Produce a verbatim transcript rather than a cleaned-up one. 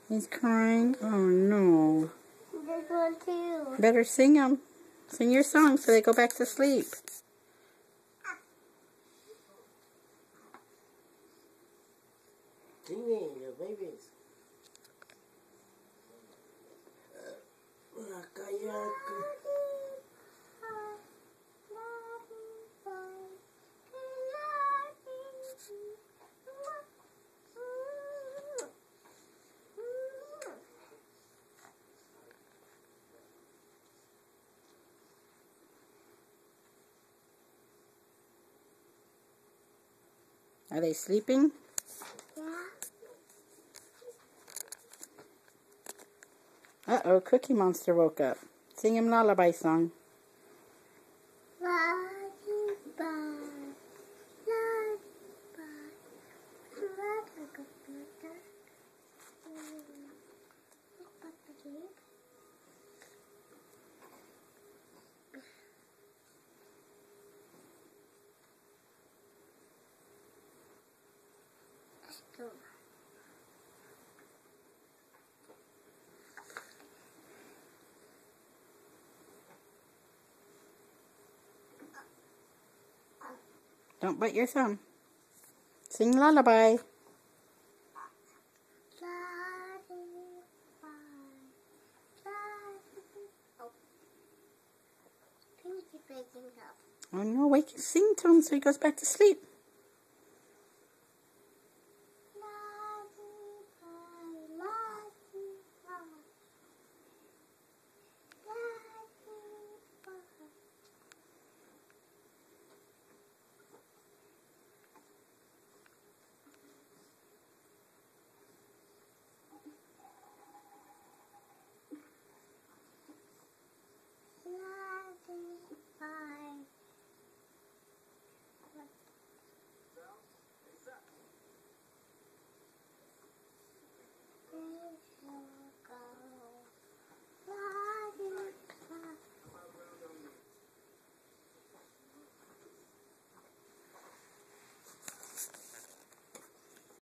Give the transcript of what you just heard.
He's crying. Oh no. This one too. Better sing them. Sing your song so they go back to sleep. Sing me, your babies. Are they sleeping? Yeah. Uh-oh, Cookie Monster woke up. Sing him lullaby song. Don't bite your thumb. Sing lullaby. Oh no, wake, sing to him so he goes back to sleep.